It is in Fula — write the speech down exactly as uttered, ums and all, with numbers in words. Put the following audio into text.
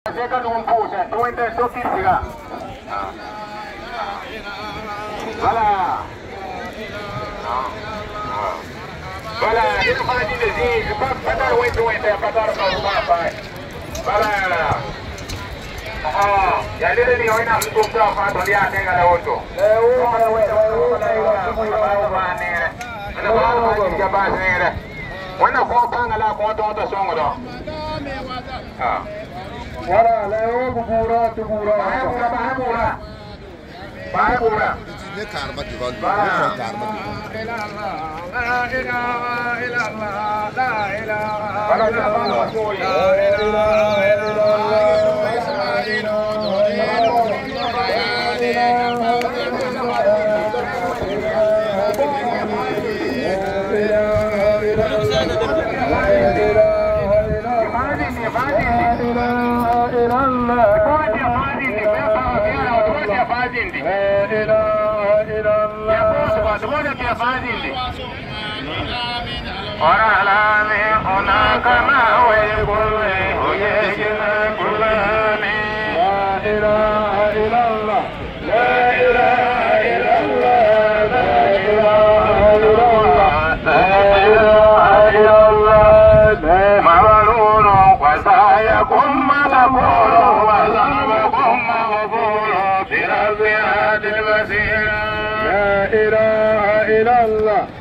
Seka dum pusa, tu inte så tissiga. Voilà. Voilà, det är bara det det är bara patar och inte inte patar på bara. Voilà. Ah, ya le ni hoy na mtu kwa fa to ya tenga la auto. Eh, wewe ana ba ba ya ba ne. Wana ko panga la ko to to songo do. Ah. Wala la o bura tu bura. Ba bura ba bura. Ba bura. Ne karma divan. Ne karma divan. La ilaha illallah. La ilaha. Wala la ba ko. La ilaha illallah. ورا لا هناك ما هو كل يجن كل لا اله الا الله لا اله الا الله لا اله الا الله لا اله الا الله مغرور وسعيكم مغفور وذنبكم مغفور برفعة المسيرة لا اله الا الله